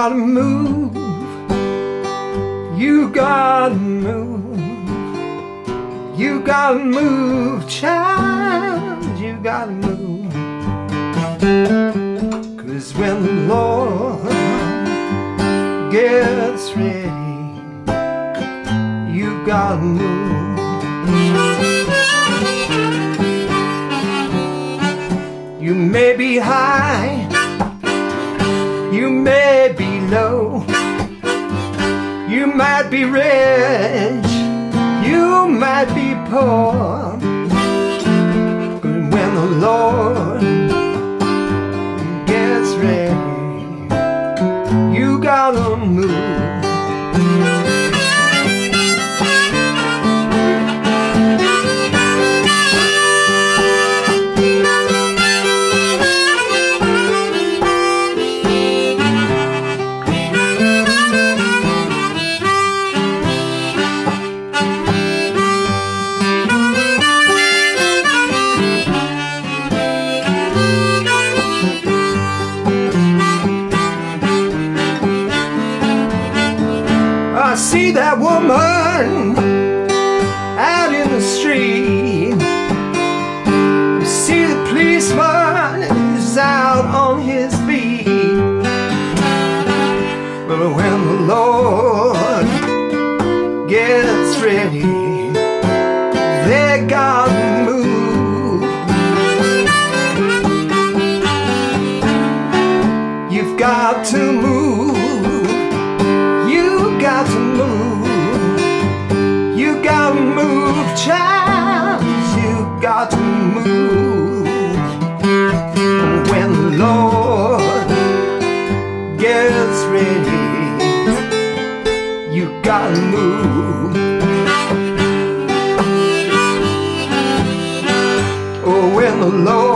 gotta move. You gotta move. You gotta move, child. You gotta move. 'Cause when the Lord gets ready, you gotta move. You may be high, you may be low, you might be rich, you might be poor, but when the Lord gets ready, you gotta move. I see that woman out in the street. You see the policeman is out on his beat. But when the Lord gets ready, they gotta move. You've got to move. You got to move. You gotta move, child. You got to move. When the Lord gets ready, you gotta move. Oh, when the Lord